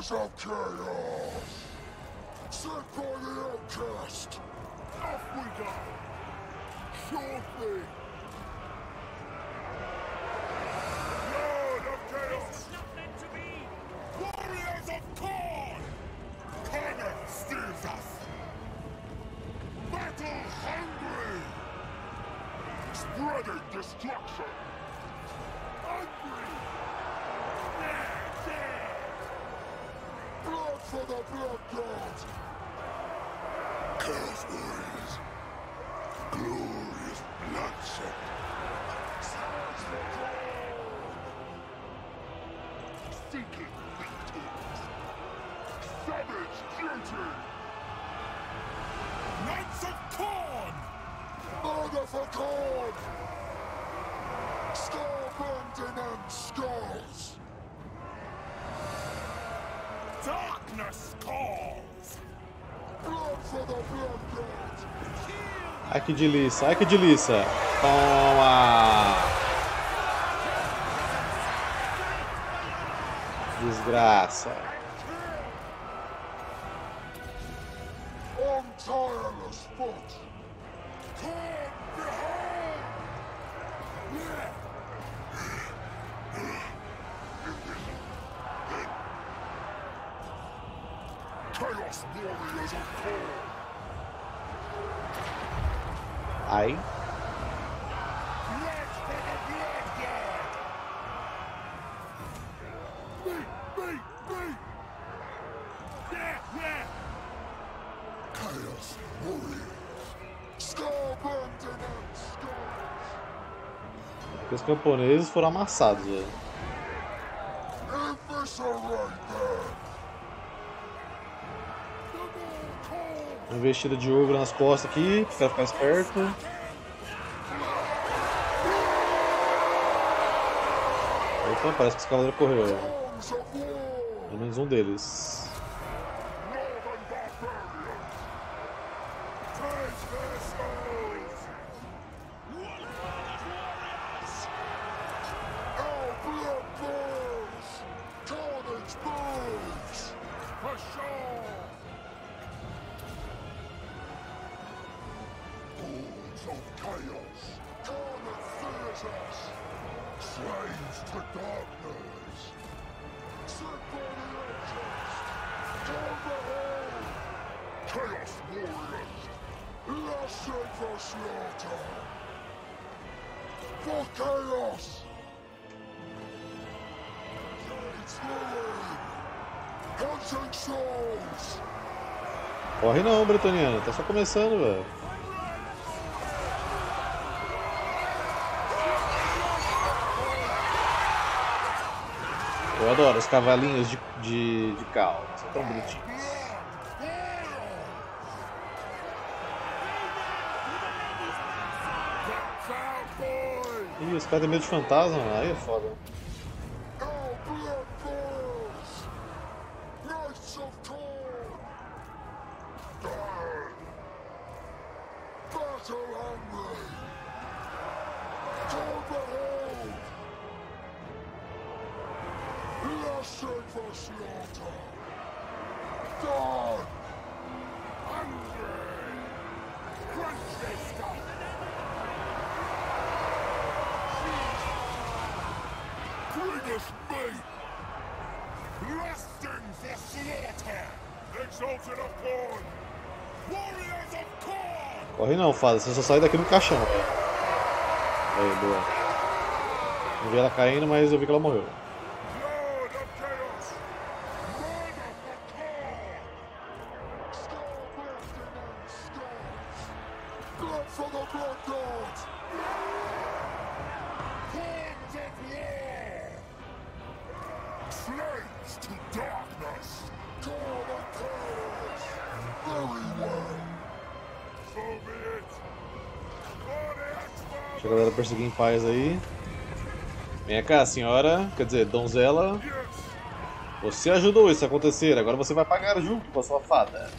[SPEAKER 3] Prince of Chaos! Sent by the outcast! Off we go! Sure thing! Lord of Chaos! Warriors of Khorne! Connor steers us! Battle hungry! Spreading destruction! Hungry! Blood for the Blood God! Chaos Warriors! Glorious bloodshed! Swords for gold! Seeking victims! Savage duty! Knights of Khorne! Murder for Khorne! Star-branding and skulls! Darkness calls! Blood for the Blood God!
[SPEAKER 1] Ai que delícia, ai que delícia. Toma! Desgraça.
[SPEAKER 3] On tireless foot! Khorne, behold! Chaos Warriors of Khorne!
[SPEAKER 1] Ai.
[SPEAKER 3] Blood for the Blood God! Me! Yeah! Chaos Warriors! Star-branding and skulls!
[SPEAKER 1] Os camponeses foram amassados, velho.
[SPEAKER 3] Eviscerate them!
[SPEAKER 1] Uma investida de ogro nas costas aqui, pra ficar esperto. Opa, parece que esse cavaleiro correu.
[SPEAKER 3] Songs of war!
[SPEAKER 1] Pelo menos um deles.
[SPEAKER 3] Northern barbarians! Praise their souls! Our blood boils! Carnage burns! For sure! Hordes of chaos! Carnage fears us! Slaves to darkness! Sent by the outcast! Come behold! Chaos Warriors! Lashed for slaughter! For chaos! Blades glowing! Hunting souls!
[SPEAKER 1] Corre não, bretoniano. Tá só começando, velho. Eu adoro os cavalinhos de cal. São tão bonitinhos. Ih, os caras têm medo de fantasma, aí é foda.
[SPEAKER 3] Our blood boils! Knights of Khorne! Die! Battle hungry! Come behold! Lashed for slaughter! Die! Hungry! Crunch this stuff! Bring us meat! Lusting for slaughter! Exalted of Khorne! Warriors of Khorne!
[SPEAKER 1] Corre não, fada. Você só sai daqui no caixão, velho. Aí, boa. Não vi ela caindo, mas eu vi que ela morreu.
[SPEAKER 3] Lord of Chaos! Murder for Khorne! Star-branding and skulls! Blood for the Blood God! Hordes of war! Slaves to darkness! God of chaos! Very well! So be it! For the X-Men!
[SPEAKER 1] Deixa a galera perseguir em paz aí. Vem cá, senhora. Quer dizer, donzela.
[SPEAKER 3] Yes!
[SPEAKER 1] Você ajudou isso a acontecer. Agora você vai pagar junto com a sua fada.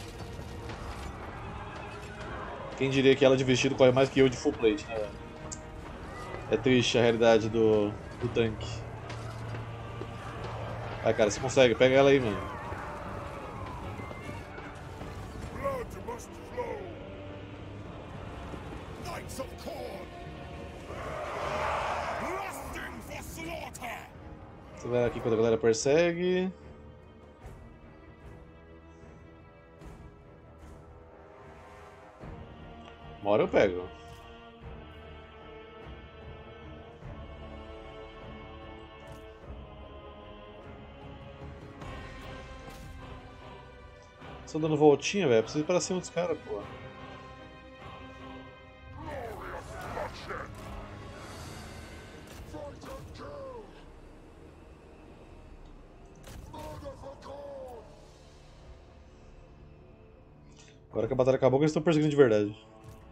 [SPEAKER 1] Quem diria que ela de vestido corre mais que eu de full plate, né? É triste a realidade do tanque. Vai, cara, você consegue. Pega ela aí, mano.
[SPEAKER 3] must flow.
[SPEAKER 2] Knights of Corn! Lusting for slaughter!
[SPEAKER 1] Você vai aqui quando a galera persegue. Uma hora eu pego. Estão dando voltinha, velho. Preciso ir pra cima dos caras, pô.
[SPEAKER 3] Glorious bloodshed. Fight and kill. Murder for Corn.
[SPEAKER 1] Agora que a batalha acabou, que eles estão perseguindo de verdade.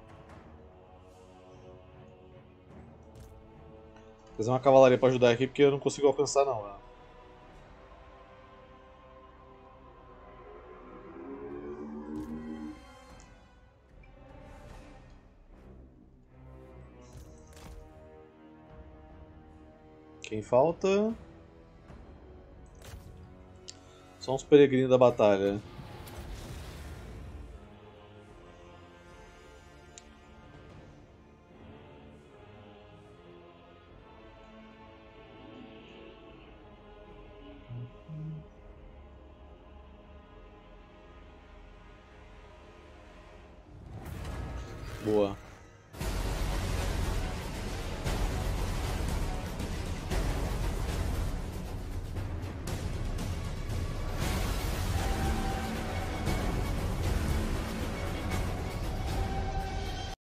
[SPEAKER 1] Vou fazer uma cavalaria pra ajudar aqui, porque eu não consigo alcançar, não, velho. Quem falta? Só uns peregrinos da batalha. Boa.